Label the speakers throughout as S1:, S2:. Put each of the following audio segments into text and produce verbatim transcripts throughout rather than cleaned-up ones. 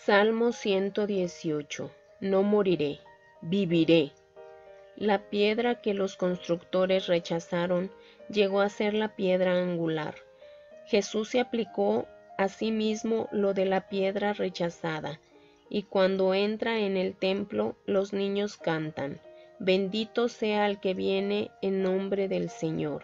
S1: Salmo ciento dieciocho. No moriré, viviré. La piedra que los constructores rechazaron llegó a ser la piedra angular. Jesús se aplicó a sí mismo lo de la piedra rechazada, y cuando entra en el templo los niños cantan: Bendito sea el que viene en nombre del Señor.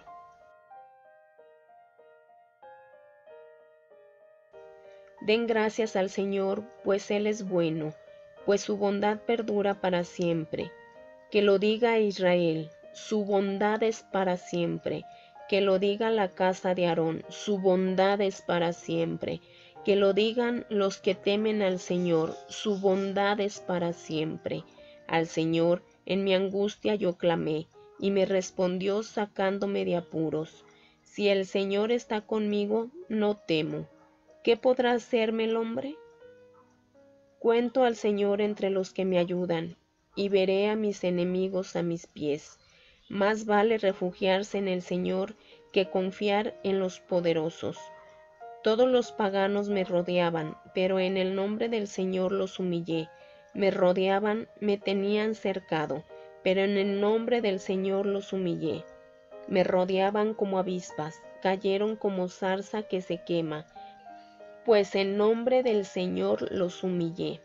S1: Den gracias al Señor, pues Él es bueno, pues su bondad perdura para siempre. Que lo diga Israel, su bondad es para siempre. Que lo diga la casa de Aarón, su bondad es para siempre. Que lo digan los que temen al Señor, su bondad es para siempre. Al Señor en mi angustia yo clamé, y me respondió sacándome de apuros. Si el Señor está conmigo, no temo. ¿Qué podrá hacerme el hombre? Cuento al Señor entre los que me ayudan, y veré a mis enemigos a mis pies. Más vale refugiarse en el Señor que confiar en los poderosos. Todos los paganos me rodeaban, pero en el nombre del Señor los humillé. Me rodeaban, me tenían cercado, pero en el nombre del Señor los humillé. Me rodeaban como avispas, cayeron como zarza que se quema, pues en nombre del Señor los humillé.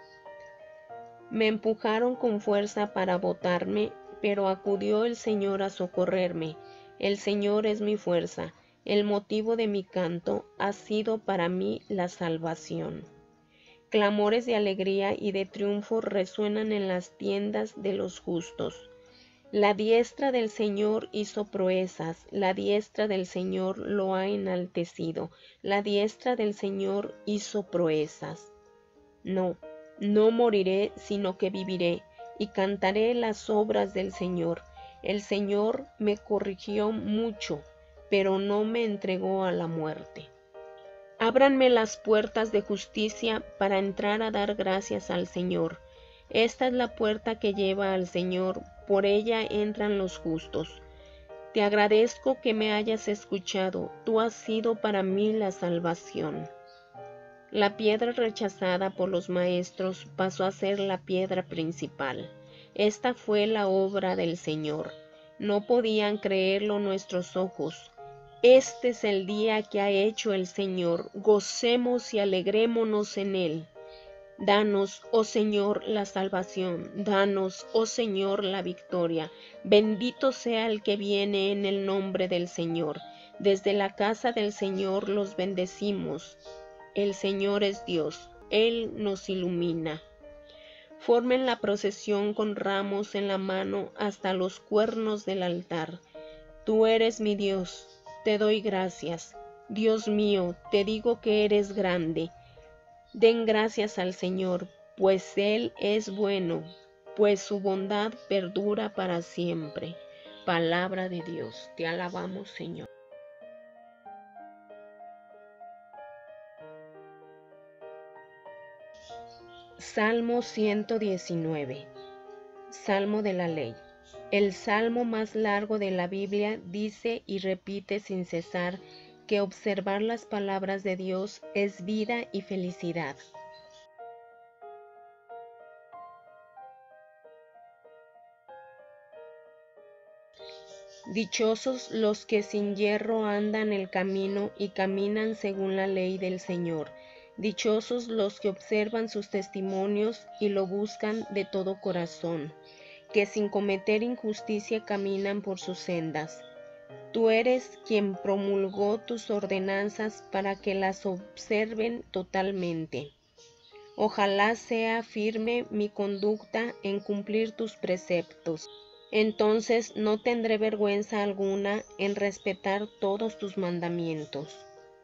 S1: Me empujaron con fuerza para botarme, pero acudió el Señor a socorrerme. El Señor es mi fuerza, el motivo de mi canto ha sido para mí la salvación. Clamores de alegría y de triunfo resuenan en las tiendas de los justos. La diestra del Señor hizo proezas, la diestra del Señor lo ha enaltecido, la diestra del Señor hizo proezas. No, no moriré, sino que viviré, y cantaré las obras del Señor. El Señor me corrigió mucho, pero no me entregó a la muerte. Ábranme las puertas de justicia para entrar a dar gracias al Señor. Esta es la puerta que lleva al Señor, por ella entran los justos. Te agradezco que me hayas escuchado, tú has sido para mí la salvación. La piedra rechazada por los maestros pasó a ser la piedra principal. Esta fue la obra del Señor. No podían creerlo nuestros ojos. Este es el día que ha hecho el Señor. Gocemos y alegrémonos en él. Danos, oh Señor, la salvación. Danos, oh Señor, la victoria. Bendito sea el que viene en el nombre del Señor. Desde la casa del Señor los bendecimos. El Señor es Dios, Él nos ilumina. Formen la procesión con ramos en la mano hasta los cuernos del altar. Tú eres mi Dios, te doy gracias. Dios mío, te digo que eres grande. Den gracias al Señor, pues Él es bueno, pues su bondad perdura para siempre. Palabra de Dios, te alabamos, Señor. Salmo ciento diecinueve. Salmo de la Ley. El salmo más largo de la Biblia dice y repite sin cesar que observar las palabras de Dios es vida y felicidad. Dichosos los que sin yerro andan el camino y caminan según la ley del Señor. Dichosos los que observan sus testimonios y lo buscan de todo corazón, que sin cometer injusticia caminan por sus sendas. Tú eres quien promulgó tus ordenanzas para que las observen totalmente. Ojalá sea firme mi conducta en cumplir tus preceptos. Entonces no tendré vergüenza alguna en respetar todos tus mandamientos.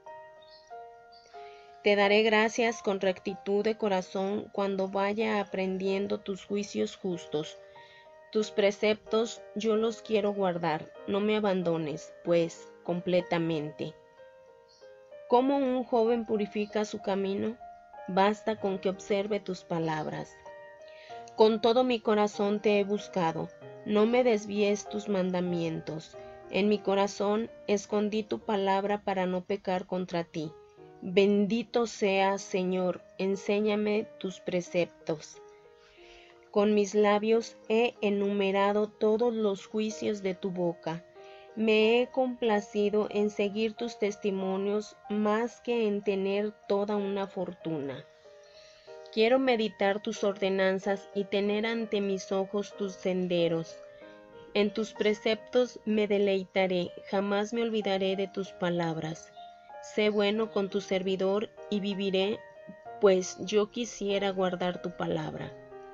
S1: Te daré gracias con rectitud de corazón cuando vaya aprendiendo tus juicios justos. Tus preceptos yo los quiero guardar, no me abandones, pues, completamente. ¿Cómo un joven purifica su camino? Basta con que observe tus palabras. Con todo mi corazón te he buscado, no me desvíes tus mandamientos. En mi corazón escondí tu palabra para no pecar contra ti. Bendito seas, Señor, enséñame tus preceptos. Con mis labios he enumerado todos los juicios de tu boca. Me he complacido en seguir tus testimonios más que en tener toda una fortuna. Quiero meditar tus ordenanzas y tener ante mis ojos tus senderos. En tus preceptos me deleitaré, jamás me olvidaré de tus palabras. Sé bueno con tu servidor y viviré, pues yo quisiera guardar tu palabra.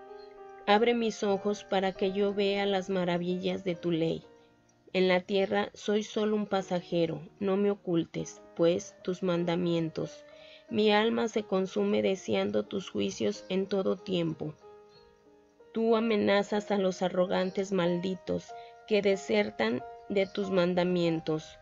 S1: Abre mis ojos para que yo vea las maravillas de tu ley. En la tierra soy solo un pasajero, no me ocultes, pues, tus mandamientos. Mi alma se consume deseando tus juicios en todo tiempo. Tú amenazas a los arrogantes malditos que desertan de tus mandamientos.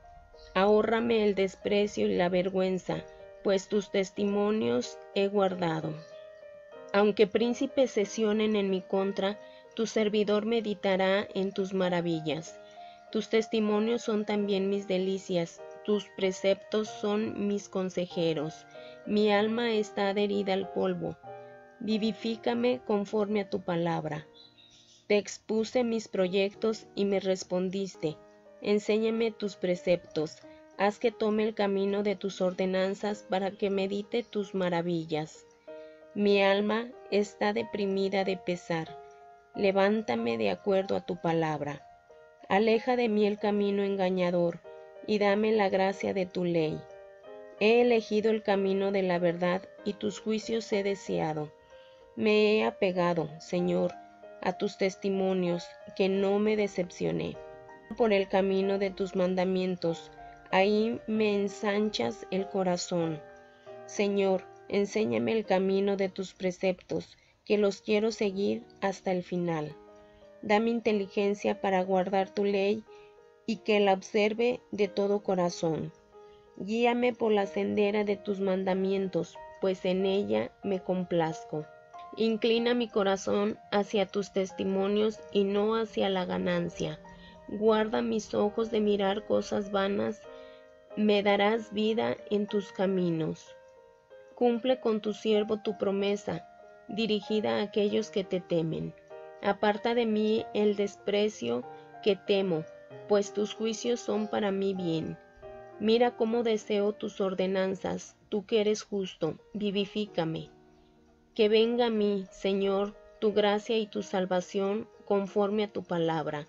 S1: Ahórrame el desprecio y la vergüenza, pues tus testimonios he guardado. Aunque príncipes sesionen en mi contra, tu servidor meditará en tus maravillas. Tus testimonios son también mis delicias, tus preceptos son mis consejeros. Mi alma está adherida al polvo. Vivifícame conforme a tu palabra. Te expuse mis proyectos y me respondiste. Enséñame tus preceptos. Haz que tome el camino de tus ordenanzas para que medite tus maravillas. Mi alma está deprimida de pesar. Levántame de acuerdo a tu palabra. Aleja de mí el camino engañador y dame la gracia de tu ley. He elegido el camino de la verdad y tus juicios he deseado. Me he apegado, Señor, a tus testimonios, que no me decepcioné. Por el camino de tus mandamientos, ahí me ensanchas el corazón. Señor, enséñame el camino de tus preceptos, que los quiero seguir hasta el final. Dame inteligencia para guardar tu ley y que la observe de todo corazón. Guíame por la sendera de tus mandamientos, pues en ella me complazco. Inclina mi corazón hacia tus testimonios y no hacia la ganancia. Guarda mis ojos de mirar cosas vanas, me darás vida en tus caminos. Cumple con tu siervo tu promesa, dirigida a aquellos que te temen. Aparta de mí el desprecio que temo, pues tus juicios son para mí bien. Mira cómo deseo tus ordenanzas, tú que eres justo, vivifícame. Que venga a mí, Señor, tu gracia y tu salvación conforme a tu palabra.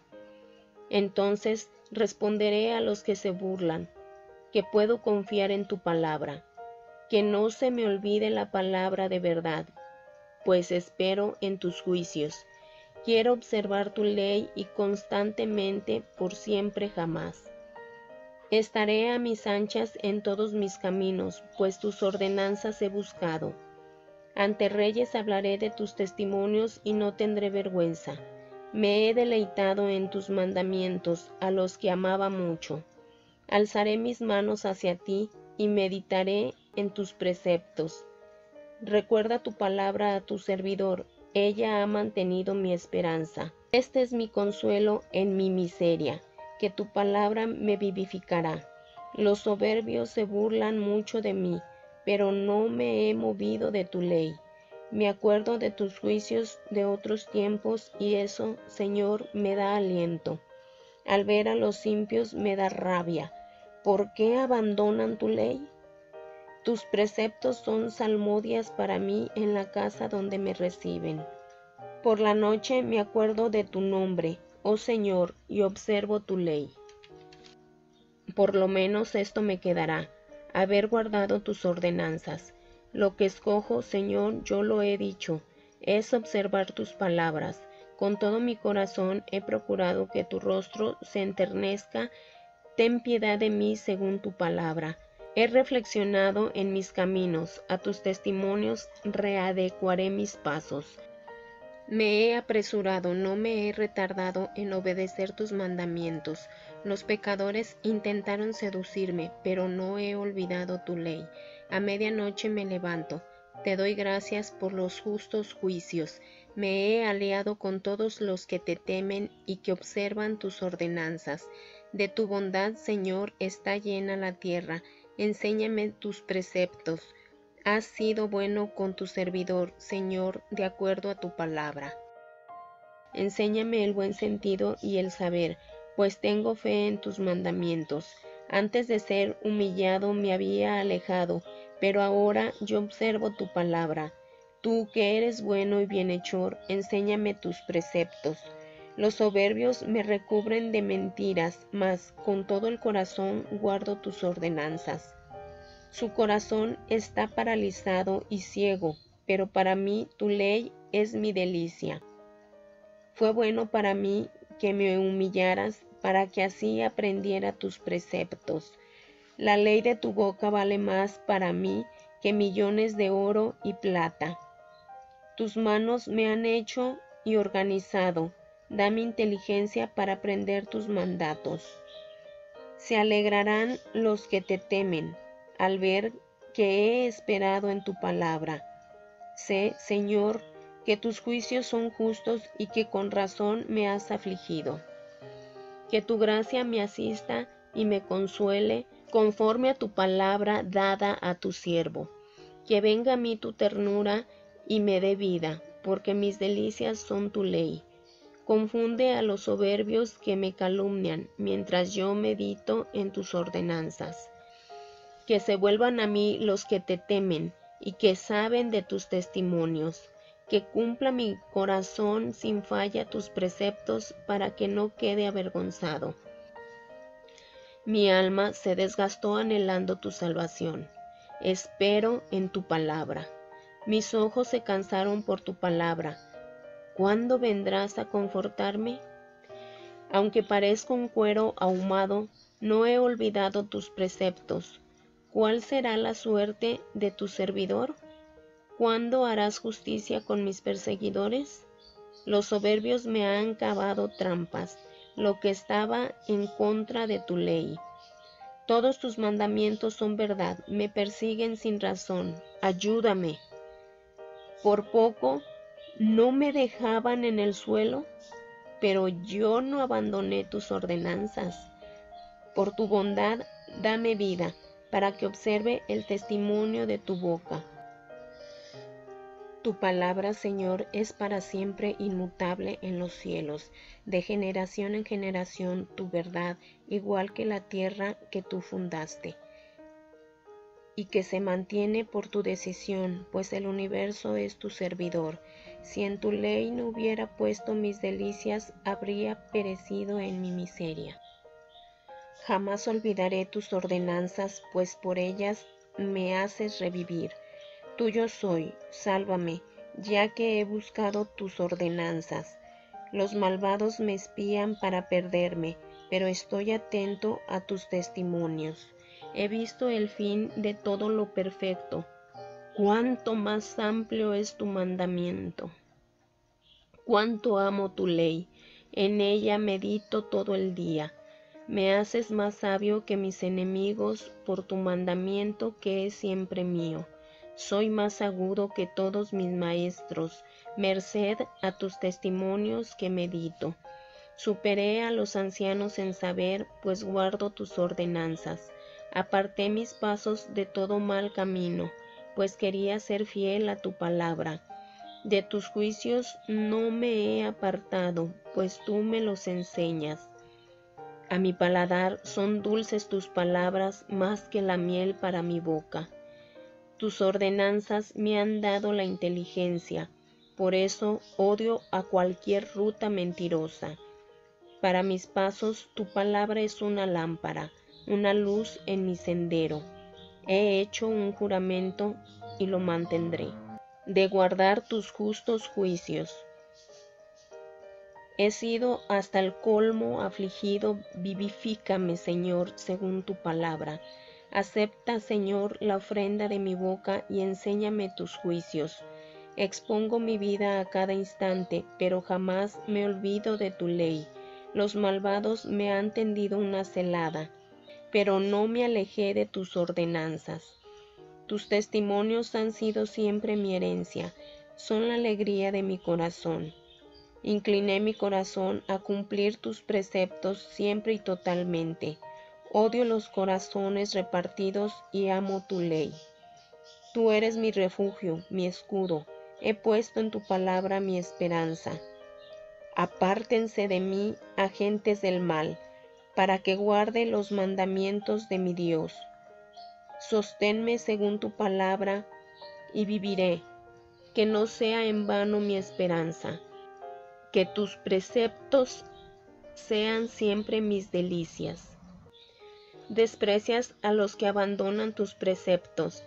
S1: Entonces responderé a los que se burlan, que puedo confiar en tu palabra. Que no se me olvide la palabra de verdad, pues espero en tus juicios. Quiero observar tu ley y constantemente por siempre jamás. Estaré a mis anchas en todos mis caminos, pues tus ordenanzas he buscado. Ante reyes hablaré de tus testimonios y no tendré vergüenza. Me he deleitado en tus mandamientos, a los que amaba mucho. Alzaré mis manos hacia ti y meditaré en tus preceptos. Recuerda tu palabra a tu servidor, ella ha mantenido mi esperanza. Este es mi consuelo en mi miseria, que tu palabra me vivificará. Los soberbios se burlan mucho de mí, pero no me he movido de tu ley. Me acuerdo de tus juicios de otros tiempos y eso, Señor, me da aliento. Al ver a los impios me da rabia. ¿Por qué abandonan tu ley? Tus preceptos son salmodias para mí en la casa donde me reciben. Por la noche me acuerdo de tu nombre, oh Señor, y observo tu ley. Por lo menos esto me quedará, haber guardado tus ordenanzas. Lo que escojo, Señor, yo lo he dicho, es observar tus palabras. Con todo mi corazón he procurado que tu rostro se enternezca. Ten piedad de mí según tu palabra. He reflexionado en mis caminos, a tus testimonios readecuaré mis pasos. Me he apresurado, no me he retardado en obedecer tus mandamientos. Los pecadores intentaron seducirme, pero no he olvidado tu ley. A medianoche me levanto. Te doy gracias por los justos juicios. Me he aliado con todos los que te temen y que observan tus ordenanzas. De tu bondad, Señor, está llena la tierra. Enséñame tus preceptos. Has sido bueno con tu servidor, Señor, de acuerdo a tu palabra. Enséñame el buen sentido y el saber, pues tengo fe en tus mandamientos. Antes de ser humillado me había alejado, pero ahora yo observo tu palabra. Tú que eres bueno y bienhechor, enséñame tus preceptos. Los soberbios me recubren de mentiras, mas con todo el corazón guardo tus ordenanzas. Su corazón está paralizado y ciego, pero para mí tu ley es mi delicia. Fue bueno para mí que me humillaras, para que así aprendiera tus preceptos. La ley de tu boca vale más para mí que millones de oro y plata. Tus manos me han hecho y organizado. Dame inteligencia para aprender tus mandatos. Se alegrarán los que te temen al ver que he esperado en tu palabra. Sé, Señor, que tus juicios son justos y que con razón me has afligido. Que tu gracia me asista y me consuele conforme a tu palabra dada a tu siervo. Que venga a mí tu ternura y me dé vida, porque mis delicias son tu ley. Confunde a los soberbios que me calumnian, mientras yo medito en tus ordenanzas. Que se vuelvan a mí los que te temen y que saben de tus testimonios. Que cumpla mi corazón sin falla tus preceptos para que no quede avergonzado. Mi alma se desgastó anhelando tu salvación. Espero en tu palabra. Mis ojos se cansaron por tu palabra. ¿Cuándo vendrás a confortarme? Aunque parezco un cuero ahumado, no he olvidado tus preceptos. ¿Cuál será la suerte de tu servidor? ¿Cuándo harás justicia con mis perseguidores? Los soberbios me han cavado trampas, lo que estaba en contra de tu ley. Todos tus mandamientos son verdad, me persiguen sin razón. Ayúdame. Por poco no me dejaban en el suelo, pero yo no abandoné tus ordenanzas. Por tu bondad, dame vida, para que observe el testimonio de tu boca. Tu palabra, Señor, es para siempre inmutable en los cielos, de generación en generación tu verdad, igual que la tierra que tú fundaste, y que se mantiene por tu decisión, pues el universo es tu servidor. Si en tu ley no hubiera puesto mis delicias, habría perecido en mi miseria. Jamás olvidaré tus ordenanzas, pues por ellas me haces revivir. Tuyo soy, sálvame, ya que he buscado tus ordenanzas. Los malvados me espían para perderme, pero estoy atento a tus testimonios. He visto el fin de todo lo perfecto. Cuánto más amplio es tu mandamiento. Cuánto amo tu ley. En ella medito todo el día. Me haces más sabio que mis enemigos por tu mandamiento que es siempre mío. Soy más agudo que todos mis maestros, merced a tus testimonios que medito. Superé a los ancianos en saber, pues guardo tus ordenanzas. Aparté mis pasos de todo mal camino, pues quería ser fiel a tu palabra. De tus juicios no me he apartado, pues tú me los enseñas. A mi paladar son dulces tus palabras más que la miel para mi boca. Tus ordenanzas me han dado la inteligencia, por eso odio a cualquier ruta mentirosa. Para mis pasos tu palabra es una lámpara, una luz en mi sendero. He hecho un juramento y lo mantendré, de guardar tus justos juicios. He sido hasta el colmo afligido, vivifícame, Señor, según tu palabra. Acepta, Señor, la ofrenda de mi boca y enséñame tus juicios. Expongo mi vida a cada instante, pero jamás me olvido de tu ley. Los malvados me han tendido una celada, pero no me alejé de tus ordenanzas. Tus testimonios han sido siempre mi herencia, son la alegría de mi corazón. Incliné mi corazón a cumplir tus preceptos siempre y totalmente. Odio los corazones repartidos y amo tu ley. Tú eres mi refugio, mi escudo. He puesto en tu palabra mi esperanza. Apártense de mí, agentes del mal, para que guarde los mandamientos de mi Dios. Sosténme según tu palabra y viviré. Que no sea en vano mi esperanza. Que tus preceptos sean siempre mis delicias. Desprecias a los que abandonan tus preceptos.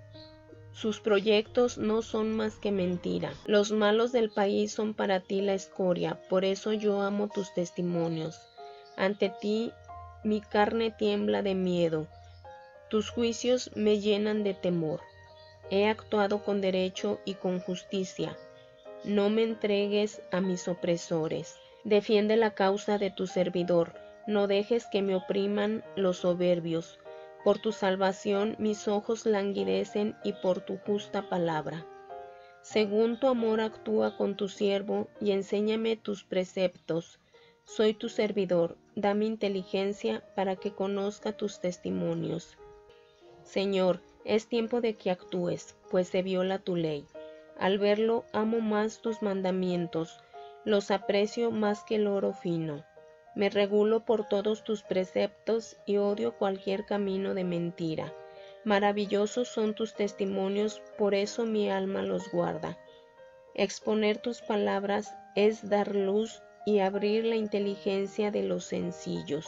S1: Sus proyectos no son más que mentira. Los malos del país son para ti la escoria, por eso yo amo tus testimonios. Ante ti mi carne tiembla de miedo, tus juicios me llenan de temor. He actuado con derecho y con justicia. No me entregues a mis opresores. Defiende la causa de tu servidor, no dejes que me opriman los soberbios. Por tu salvación mis ojos languidecen y por tu justa palabra. Según tu amor actúa con tu siervo y enséñame tus preceptos. Soy tu servidor, dame inteligencia para que conozca tus testimonios. Señor, es tiempo de que actúes, pues se viola tu ley. Al verlo amo más tus mandamientos, los aprecio más que el oro fino. Me regulo por todos tus preceptos y odio cualquier camino de mentira. Maravillosos son tus testimonios, por eso mi alma los guarda. Exponer tus palabras es dar luz y abrir la inteligencia de los sencillos.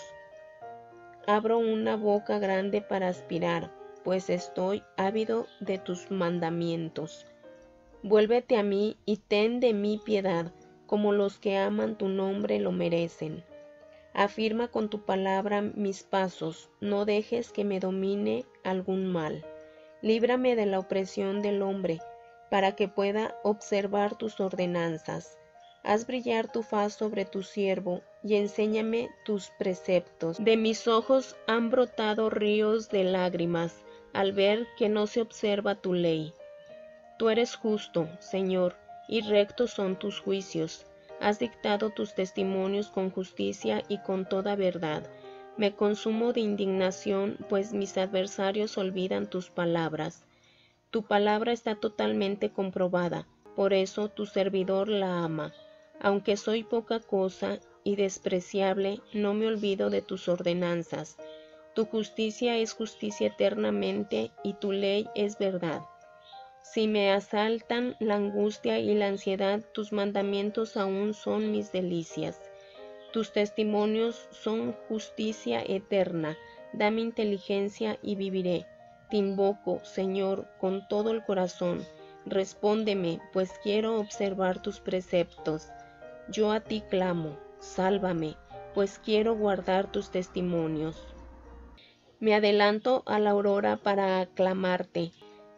S1: Abro una boca grande para aspirar, pues estoy ávido de tus mandamientos. Vuélvete a mí y ten de mí piedad, como los que aman tu nombre lo merecen. Afirma con tu palabra mis pasos, no dejes que me domine algún mal. Líbrame de la opresión del hombre, para que pueda observar tus ordenanzas. Haz brillar tu faz sobre tu siervo, y enséñame tus preceptos. De mis ojos han brotado ríos de lágrimas, al ver que no se observa tu ley. Tú eres justo, Señor, y rectos son tus juicios. Has dictado tus testimonios con justicia y con toda verdad. Me consumo de indignación, pues mis adversarios olvidan tus palabras. Tu palabra está totalmente comprobada, por eso tu servidor la ama. Aunque soy poca cosa y despreciable, no me olvido de tus ordenanzas. Tu justicia es justicia eternamente y tu ley es verdad. Si me asaltan la angustia y la ansiedad, tus mandamientos aún son mis delicias. Tus testimonios son justicia eterna. Dame inteligencia y viviré. Te invoco, Señor, con todo el corazón. Respóndeme, pues quiero observar tus preceptos. Yo a ti clamo, sálvame, pues quiero guardar tus testimonios. Me adelanto a la aurora para aclamarte.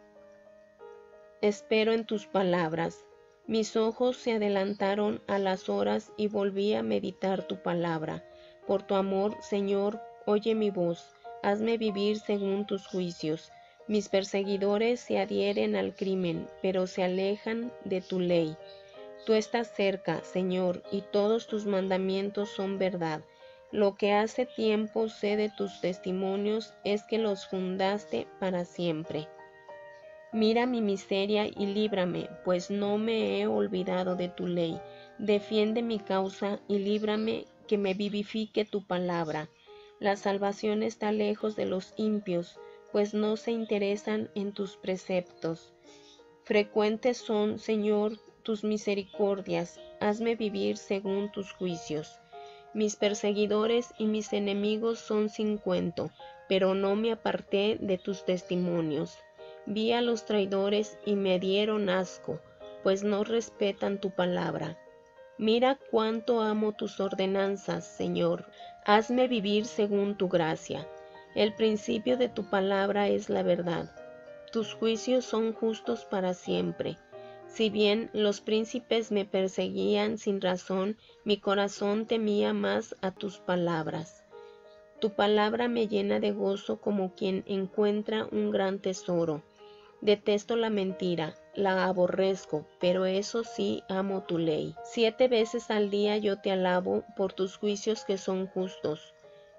S1: Espero en tus palabras. Mis ojos se adelantaron a las horas y volví a meditar tu palabra. Por tu amor, Señor, oye mi voz. Hazme vivir según tus juicios. Mis perseguidores se adhieren al crimen, pero se alejan de tu ley. Tú estás cerca, Señor, y todos tus mandamientos son verdad. Lo que hace tiempo sé de tus testimonios es que los fundaste para siempre. Mira mi miseria y líbrame, pues no me he olvidado de tu ley. Defiende mi causa y líbrame, que me vivifique tu palabra. La salvación está lejos de los impios, pues no se interesan en tus preceptos. Frecuentes son, Señor, tus misericordias, hazme vivir según tus juicios. Mis perseguidores y mis enemigos son sin cuento, pero no me aparté de tus testimonios. Vi a los traidores y me dieron asco, pues no respetan tu palabra. Mira cuánto amo tus ordenanzas, Señor. Hazme vivir según tu gracia. El principio de tu palabra es la verdad. Tus juicios son justos para siempre. Si bien los príncipes me perseguían sin razón, mi corazón temía más a tus palabras. Tu palabra me llena de gozo como quien encuentra un gran tesoro. Detesto la mentira, la aborrezco, pero eso sí amo tu ley. Siete veces al día yo te alabo por tus juicios que son justos.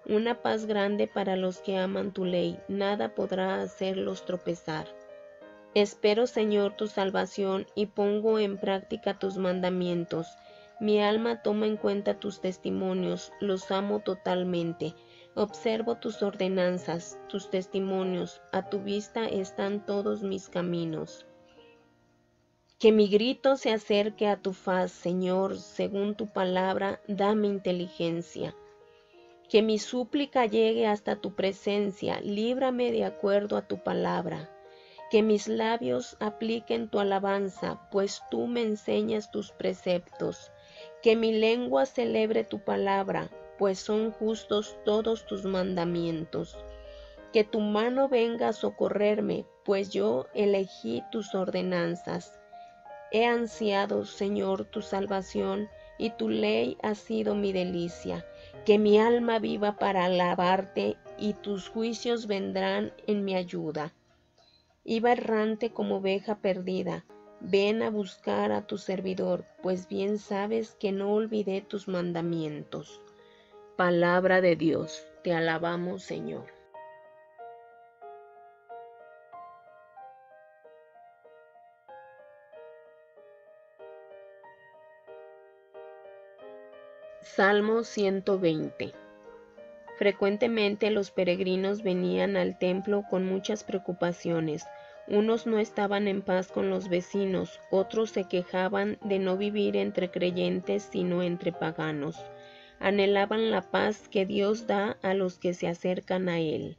S1: una paz grande para los que aman tu ley, nada podrá hacerlos tropezar. Espero, Señor, tu salvación y pongo en práctica tus mandamientos. Mi alma toma en cuenta tus testimonios, los amo totalmente. Observo tus ordenanzas, tus testimonios, a tu vista están todos mis caminos. Que mi grito se acerque a tu faz, Señor, según tu palabra, dame inteligencia. Que mi súplica llegue hasta tu presencia, líbrame de acuerdo a tu palabra. Que mis labios apliquen tu alabanza, pues tú me enseñas tus preceptos. Que mi lengua celebre tu palabra, pues son justos todos tus mandamientos. Que tu mano venga a socorrerme, pues yo elegí tus ordenanzas. He ansiado, Señor, tu salvación, y tu ley ha sido mi delicia. Que mi alma viva para alabarte, y tus juicios vendrán en mi ayuda. Iba errante como oveja perdida. Ven a buscar a tu servidor, pues bien sabes que no olvidé tus mandamientos. Palabra de Dios, te alabamos, Señor. Salmo ciento veinte. Frecuentemente los peregrinos venían al templo con muchas preocupaciones. Unos no estaban en paz con los vecinos, otros se quejaban de no vivir entre creyentes sino entre paganos. Anhelaban la paz que Dios da a los que se acercan a Él.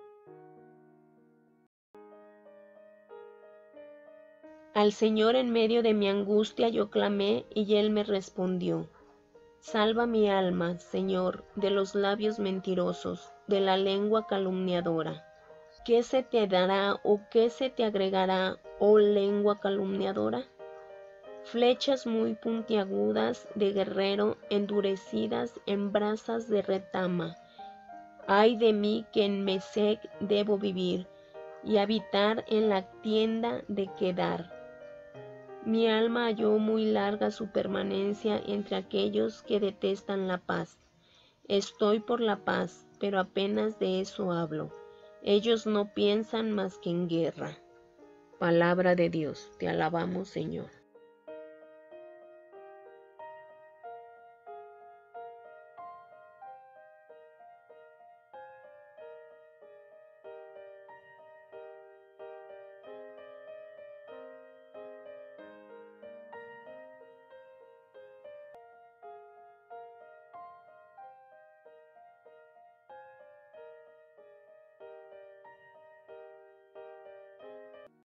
S1: Al Señor en medio de mi angustia yo clamé y Él me respondió. Salva mi alma, Señor, de los labios mentirosos, de la lengua calumniadora. ¿Qué se te dará o qué se te agregará, oh lengua calumniadora? Flechas muy puntiagudas de guerrero, endurecidas en brasas de retama. Ay de mí que en Mesec debo vivir y habitar en la tienda de Kedar. Mi alma halló muy larga su permanencia entre aquellos que detestan la paz. Estoy por la paz, pero apenas de eso hablo. Ellos no piensan más que en guerra. Palabra de Dios, te alabamos, Señor.